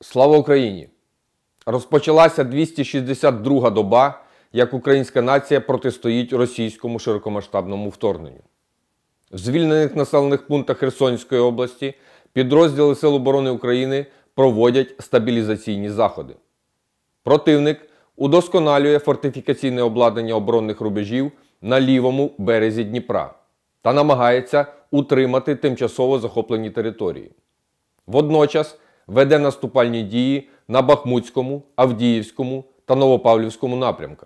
Слава Україні! Розпочалася 262-га доба, як українська нація протистоїть російському широкомасштабному вторгненню. В звільнених населених пунктах Херсонської області підрозділи Сил оборони України проводять стабілізаційні заходи. Противник удосконалює фортифікаційне обладнання оборонних рубежів на лівому березі Дніпра та намагається утримати тимчасово захоплені території. Водночас веде наступальні дії на Бахмутському, Авдіївському та Новопавлівському напрямках.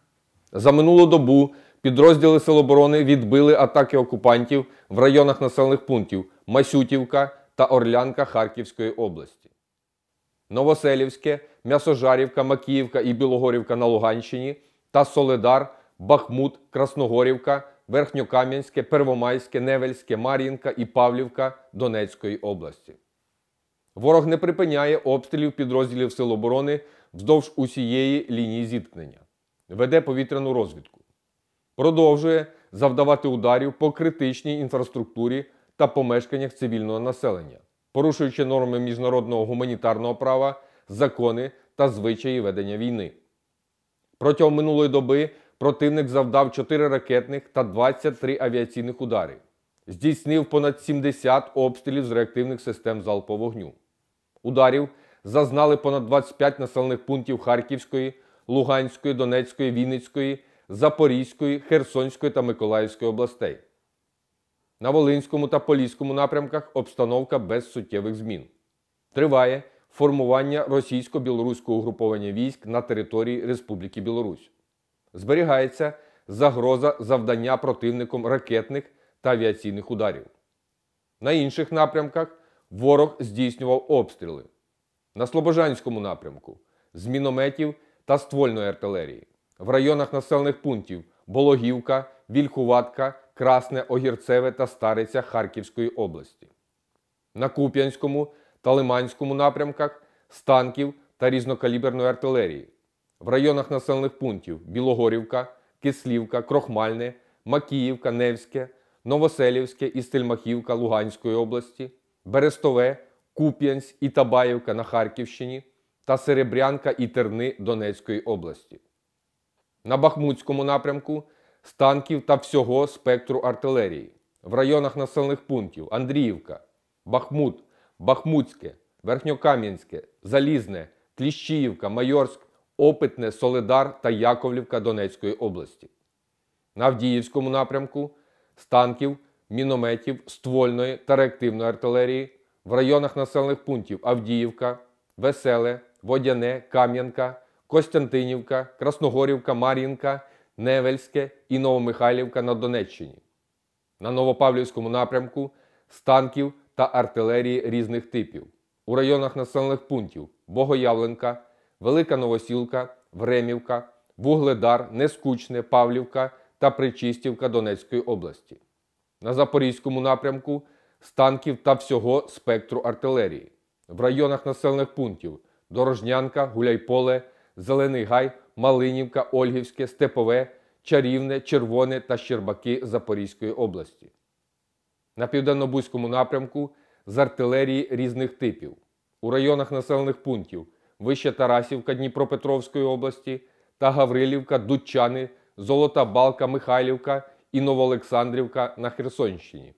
За минулу добу підрозділи Сил оборони відбили атаки окупантів в районах населених пунктів Масютівка та Орлянка Харківської області. Новоселівське, М'ясожарівка, Макіївка і Білогорівка на Луганщині та Солидар, Бахмут, Красногорівка, Верхньокам'янське, Первомайське, Невельське, Мар'їнка і Павлівка Донецької області. Ворог не припиняє обстрілів підрозділів Сил оборони вздовж усієї лінії зіткнення. Веде повітряну розвідку. Продовжує завдавати ударів по критичній інфраструктурі та помешканнях цивільного населення, порушуючи норми міжнародного гуманітарного права, закони та звичаї ведення війни. Протягом минулої доби противник завдав 4 ракетних та 23 авіаційних удари. Здійснив понад 70 обстрілів з реактивних систем залпового вогню. Ударів зазнали понад 25 населених пунктів Харківської, Луганської, Донецької, Вінницької, Запорізької, Херсонської та Миколаївської областей. На Волинському та Поліському напрямках обстановка без суттєвих змін. Триває формування російсько-білоруського угруповання військ на території Республіки Білорусь. Зберігається загроза завдання противником ракетних та авіаційних ударів. На інших напрямках ворог здійснював обстріли. На Слобожанському напрямку – з мінометів та ствольної артилерії. В районах населених пунктів Бологівка, Вільхуватка, Красне, Огірцеве та Стариця Харківської області. На Куп'янському та Лиманському напрямках – з танків та різнокаліберної артилерії. В районах населених пунктів Білогорівка, Кислівка, Крохмальне, Макіївка, Невське, Новоселівське і Стельмахівка Луганської області, Берестове, Куп'янськ і Табаївка на Харківщині та Серебрянка і Терни Донецької області. На Бахмутському напрямку – з танків та всього спектру артилерії. В районах населених пунктів Андріївка, Бахмут, Бахмутське, Верхньокам'янське, Залізне, Кліщіївка, Майорськ, Опитне, Солидар та Яковлівка Донецької області. На Авдіївському напрямку – з танків, мінометів, ствольної та реактивної артилерії. В районах населених пунктів Авдіївка, Веселе, Водяне, Кам'янка, Костянтинівка, Красногорівка, Мар'їнка, Невельське і Новомихайлівка на Донеччині. На Новопавлівському напрямку – з танків та артилерії різних типів. У районах населених пунктів Богоявленка, Велика Новосілка, Времівка, Вугледар, Нескучне, Павлівка та Причистівка Донецької області. На Запорізькому напрямку – з танків та всього спектру артилерії. В районах населених пунктів Дорожнянка, Гуляйполе, Зелений Гай, Малинівка, Ольгівське, Степове, Чарівне, Червоне та Щербаки Запорізької області. На Південно-Бузькому напрямку – з артилерії різних типів. У районах населених пунктів Вища Тарасівка Дніпропетровської області та Гаврилівка, Дудчани, Золота Балка, Михайлівка і Новоолександрівка на Херсонщині.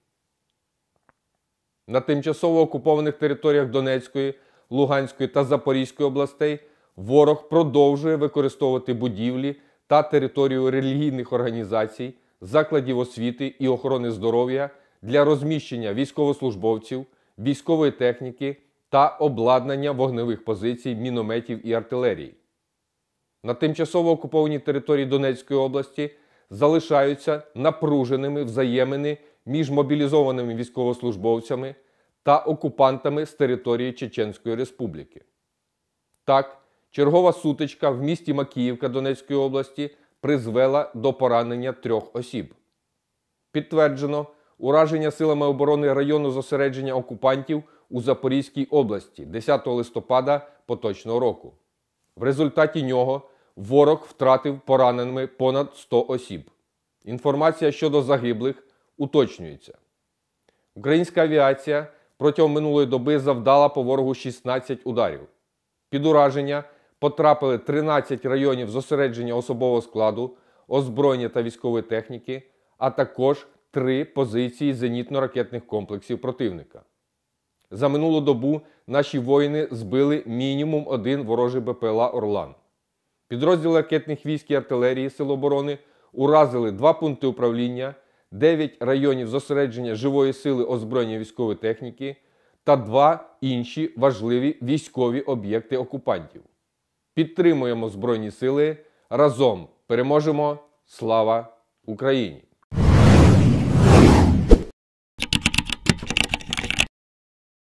На тимчасово окупованих територіях Донецької, Луганської та Запорізької областей ворог продовжує використовувати будівлі та територію релігійних організацій, закладів освіти і охорони здоров'я для розміщення військовослужбовців, військової техніки та обладнання вогневих позицій, мінометів і артилерії. На тимчасово окупованій території Донецької області залишаються напруженими взаємини між мобілізованими військовослужбовцями та окупантами з території Чеченської Республіки. Так, чергова сутичка в місті Макіївка Донецької області призвела до поранення 3 осіб. Підтверджено ураження силами оборони району зосередження окупантів у Запорізькій області 10 листопада поточного року. В результаті нього ворог втратив пораненими понад 100 осіб. Інформація щодо загиблих уточнюється. Українська авіація протягом минулої доби завдала по ворогу 16 ударів. Під ураження потрапили 13 районів зосередження особового складу, озброєння та військової техніки, а також 3 позиції зенітно-ракетних комплексів противника. За минулу добу наші воїни збили мінімум 1 ворожий БПЛА «Орлан». Підрозділи ракетних військ і артилерії Сил оборони уразили 2 пункти управління, 9 районів зосередження живої сили, озброєння військової техніки та 2 інші важливі військові об'єкти окупантів. Підтримуємо Збройні сили. Разом переможемо! Слава Україні!